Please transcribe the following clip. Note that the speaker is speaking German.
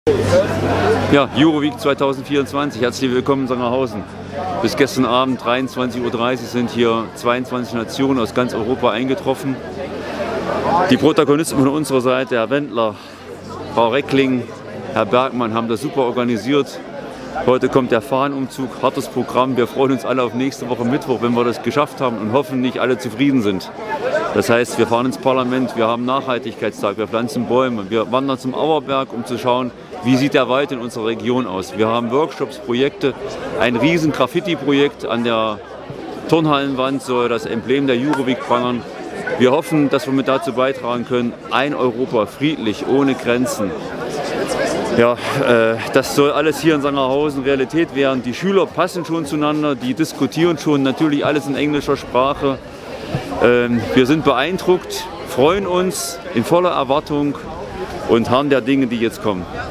Ja, Euroweek 2024, herzlich willkommen in Sangerhausen. Bis gestern Abend 23:30 Uhr sind hier 22 Nationen aus ganz Europa eingetroffen. Die Protagonisten von unserer Seite, Herr Wendler, Frau Reckling, Herr Bergmann, haben das super organisiert. Heute kommt der Fahnenumzug, hartes Programm. Wir freuen uns alle auf nächste Woche Mittwoch, wenn wir das geschafft haben und hoffentlich alle zufrieden sind. Das heißt, wir fahren ins Parlament, wir haben Nachhaltigkeitstag, wir pflanzen Bäume, wir wandern zum Auerberg, um zu schauen, wie sieht der Wald in unserer Region aus. Wir haben Workshops, Projekte, ein riesen Graffiti-Projekt an der Turnhallenwand soll das Emblem der Euroweek prangern. Wir hoffen, dass wir mit dazu beitragen können, ein Europa, friedlich, ohne Grenzen. Ja, das soll alles hier in Sangerhausen Realität werden. Die Schüler passen schon zueinander, die diskutieren schon, natürlich alles in englischer Sprache. Wir sind beeindruckt, freuen uns in voller Erwartung und harren der Dinge, die jetzt kommen.